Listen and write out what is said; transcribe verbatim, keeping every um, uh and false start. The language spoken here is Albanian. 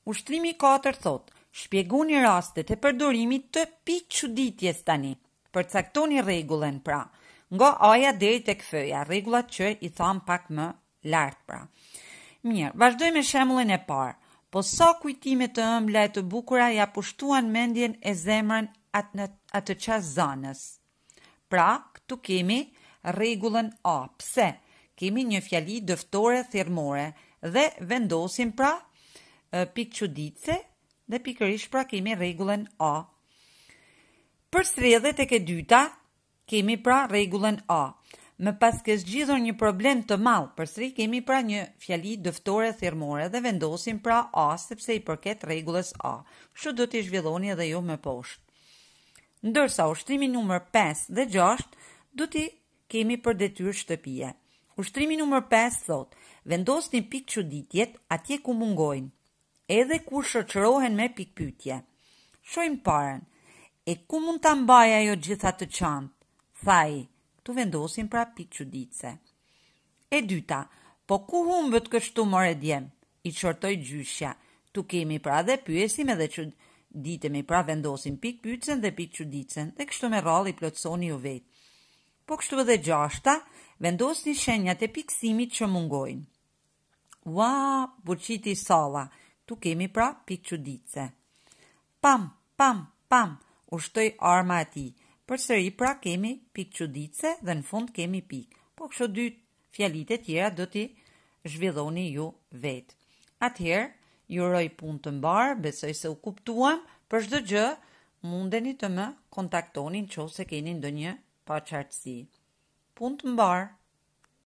Ushtrimi katër thot, shpjegoni rastet e përdorimit të pikëçuditjes tani. Përcaktoni rregullën pra, nga A-ja deri tek F-ja, rregullat që i tham pak më lart pra. Mirë, vazhdoj me shembullin e parë. Po sa kujtime të ëmbla e të bukura ja pushtuan mendjen e zemrën atë, atë çast zanës. Pra, këtu kemi rregullën A. Pse? Kemi një fjali dëftore thirrmore dhe vendosim pra pikëçuditse dhe pikërisht pra kemi rregullën A. Përsëri tek e dyta, kemi pra rregullën A. Më pas ke zgjidhur një problem të madh, përsëri kemi pra një fjali dëftore thirrmore dhe vendosim pra A sepse i përket rregullës A. Kështu do t'i zhvilloni edhe ju më poshtë. Ndërsa ushtrimi numër pesë dhe gjashtë do t'i kemi për detyrë shtëpie. Ushtrimi numër pesë thot, vendosni pikëçuditjet atje ku mungojnë, edhe kur shoqërohen me pikpyetje. Shojmë parën. E ku mund ta mbaj ajo gjitha të çantë? Thaj, tu vendosim pra pikëçuditse. E dyta, po ku humbët kështu more djem? I çortoj gjyshja. Tu kemi pra dhe pyesim edhe që ditemi pra vendosim pikpyetjen dhe pikëçuditsen dhe kështu me radhë i plotsoni ju vetë. Po kështu edhe gjashta, vendosni shenjat e pikësimit që mungojnë. Ua, buçiti salla, tu kemi pra pikëçuditse. Pam, pam, pam, ushtoj arma ati. Përsëri pra kemi pikëçuditse dhe në fund kemi pikë. Po kështu dy fjalit e tjera do t'i zhvilloni ju vetë. Atëherë, ju uroj punë të mbarë, besoj se u kuptuam, për çdo gjë mundeni të më kontaktoni nëse keni ndonjë paqartësi. Punë të mbarë.